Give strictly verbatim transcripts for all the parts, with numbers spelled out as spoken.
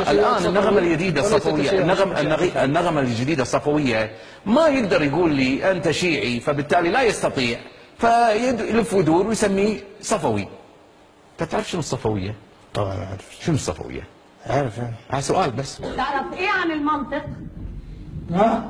الان النغمه الجديده الصفويه، النغمه النغمه الجديده الصفويه ما يقدر يقول لي انت شيعي، فبالتالي لا يستطيع، فيلف ودور ويسميه صفوي. انت تعرف شنو الصفويه؟ طبعا اعرف. شنو الصفويه؟ عارف يعني. هذا سؤال بس. تعرف ايه عن المنطق؟ ها؟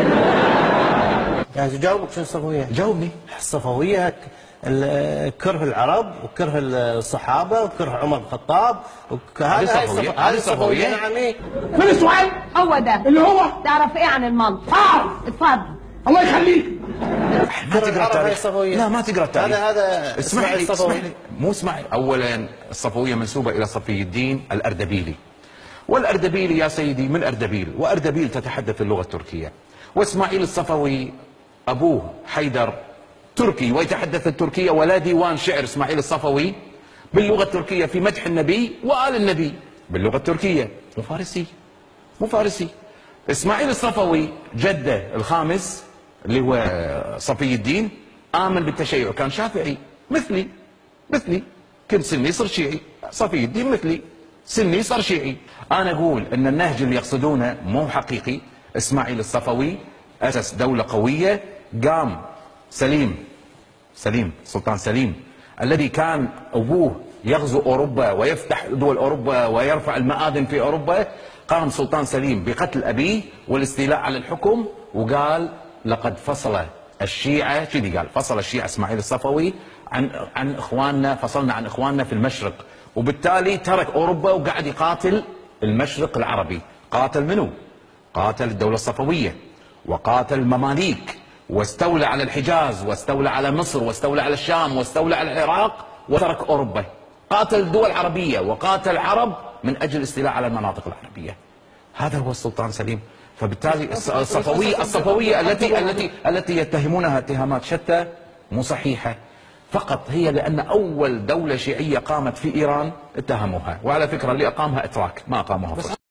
يعني جاوبك شنو الصفويه؟ جاوبني. الصفويه كره العرب وكره الصحابه وكره عمر بن الخطاب. هذه صفويه. هذه صفويه. نعم. ايه؟ فين السؤال؟ هو ده اللي هو تعرف ايه عن المنطق؟ اعرف. اتفضل. الله يخليك. ما تقرا التاريخ. لا ما تقرا التاريخ. هذا هذا اسمح لي اسمح لي مو اسمعي. اولا الصفويه منسوبه الى صفي الدين الاردبيلي، والاردبيلي يا سيدي من اردبيل، واردبيل تتحدث اللغه التركيه، واسماعيل الصفوي ابوه حيدر تركي ويتحدث التركيه، ولا ديوان شعر اسماعيل الصفوي باللغه التركيه في مدح النبي وآل النبي باللغه التركيه، مو فارسي مو فارسي. اسماعيل الصفوي جده الخامس اللي هو صفي الدين آمن بالتشيع، كان شافعي مثلي مثلي، كنت سني صر شيعي، صفي الدين مثلي سني صار شيعي. أنا أقول أن النهج اللي يقصدونه مو حقيقي. إسماعيل الصفوي أسس دولة قوية، قام سليم سليم سلطان سليم الذي كان أبوه يغزو أوروبا ويفتح دول أوروبا ويرفع المآذن في أوروبا، قام سلطان سليم بقتل أبيه والاستيلاء على الحكم، وقال لقد فصل الشيعة، كذي قال، فصل الشيعة اسماعيل الصفوي عن عن اخواننا، فصلنا عن اخواننا في المشرق، وبالتالي ترك اوروبا وقاعد يقاتل المشرق العربي. قاتل منو؟ قاتل الدولة الصفوية، وقاتل المماليك، واستولى على الحجاز، واستولى على مصر، واستولى على الشام، واستولى على العراق، وترك اوروبا. قاتل دول عربية وقاتل عرب من اجل الاستيلاء على المناطق العربية. هذا هو السلطان سليم. فبالتالي الصفوية الصفوية التي التي التي يتهمونها اتهامات شتى مو صحيحة، فقط هي لأن أول دولة شيعية قامت في إيران اتهموها، وعلى فكرة اللي أقامها إتراك ما أقاموها.